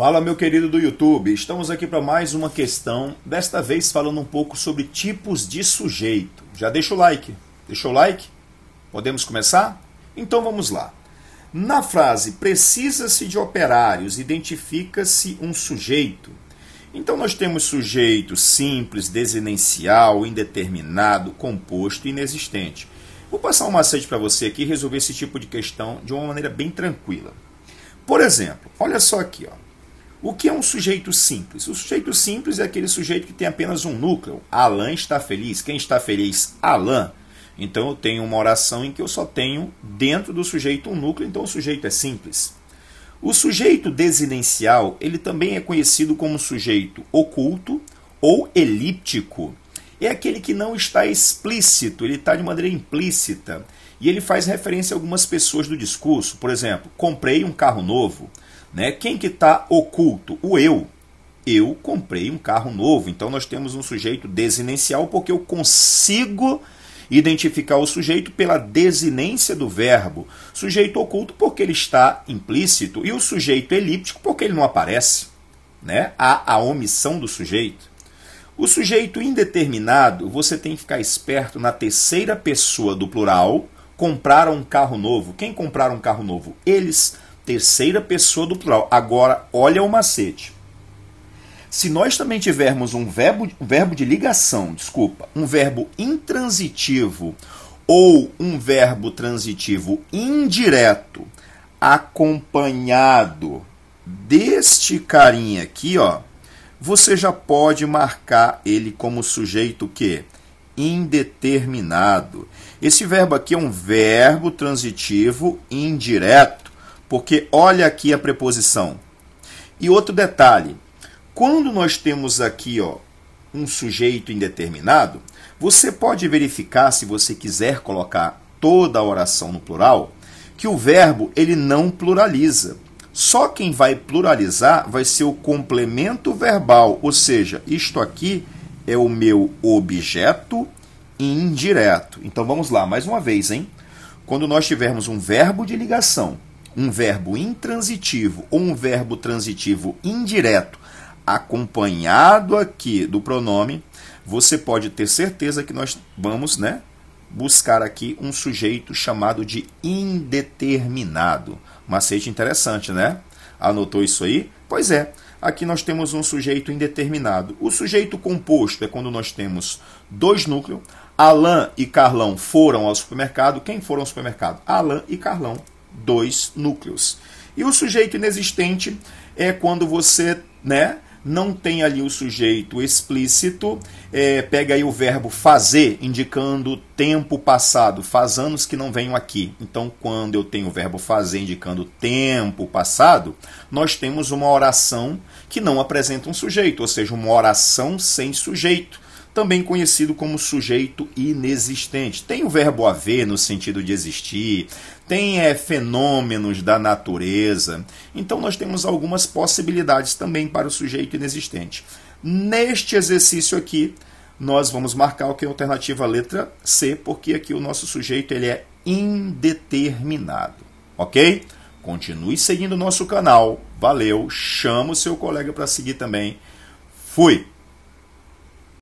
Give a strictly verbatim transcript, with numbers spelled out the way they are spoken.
Fala, meu querido do YouTube, estamos aqui para mais uma questão, desta vez falando um pouco sobre tipos de sujeito. Já deixa o like, deixou o like? Podemos começar? Então vamos lá. Na frase, precisa-se de operários, identifica-se um sujeito. Então nós temos sujeito simples, desinencial, indeterminado, composto e inexistente. Vou passar um macete para você aqui e resolver esse tipo de questão de uma maneira bem tranquila. Por exemplo, olha só aqui, ó. O que é um sujeito simples? O sujeito simples é aquele sujeito que tem apenas um núcleo. Alan está feliz. Quem está feliz? Alan. Então eu tenho uma oração em que eu só tenho dentro do sujeito um núcleo, então o sujeito é simples. O sujeito desinencial, ele também é conhecido como sujeito oculto ou elíptico. É aquele que não está explícito, ele está de maneira implícita. E ele faz referência a algumas pessoas do discurso. Por exemplo, comprei um carro novo. Né? Quem que está oculto? O eu. Eu comprei um carro novo. Então nós temos um sujeito desinencial porque eu consigo identificar o sujeito pela desinência do verbo. Sujeito oculto porque ele está implícito. E o sujeito elíptico porque ele não aparece. Né? Há a omissão do sujeito. O sujeito indeterminado, você tem que ficar esperto na terceira pessoa do plural. Compraram um carro novo. Quem compraram um carro novo? Eles. Terceira pessoa do plural. Agora, olha o macete. Se nós também tivermos um verbo, um verbo de ligação, desculpa, um verbo intransitivo ou um verbo transitivo indireto acompanhado deste carinha aqui, ó, você já pode marcar ele como sujeito que indeterminado. Esse verbo aqui é um verbo transitivo indireto. Porque olha aqui a preposição. E outro detalhe, quando nós temos aqui ó, um sujeito indeterminado, você pode verificar, se você quiser colocar toda a oração no plural, que o verbo ele não pluraliza. Só quem vai pluralizar vai ser o complemento verbal, ou seja, isto aqui é o meu objeto indireto. Então vamos lá, mais uma vez, hein? Quando nós tivermos um verbo de ligação, um verbo intransitivo ou um verbo transitivo indireto acompanhado aqui do pronome, você pode ter certeza que nós vamos, né, buscar aqui um sujeito chamado de indeterminado. Macete interessante, né? Anotou isso aí? Pois é, aqui nós temos um sujeito indeterminado. O sujeito composto é quando nós temos dois núcleos. Alan e Carlão foram ao supermercado. Quem foram ao supermercado? Alan e Carlão. Dois núcleos. E o sujeito inexistente é quando você, né, não tem ali o sujeito explícito, é, pega aí o verbo fazer, indicando tempo passado, faz anos que não venho aqui. Então, quando eu tenho o verbo fazer indicando tempo passado, nós temos uma oração que não apresenta um sujeito, ou seja, uma oração sem sujeito. Também conhecido como sujeito inexistente. Tem o verbo haver no sentido de existir, tem é, fenômenos da natureza. Então nós temos algumas possibilidades também para o sujeito inexistente. Neste exercício aqui, nós vamos marcar o que é a alternativa letra C, porque aqui o nosso sujeito ele é indeterminado. Ok? Continue seguindo o nosso canal. Valeu, chama o seu colega para seguir também. Fui!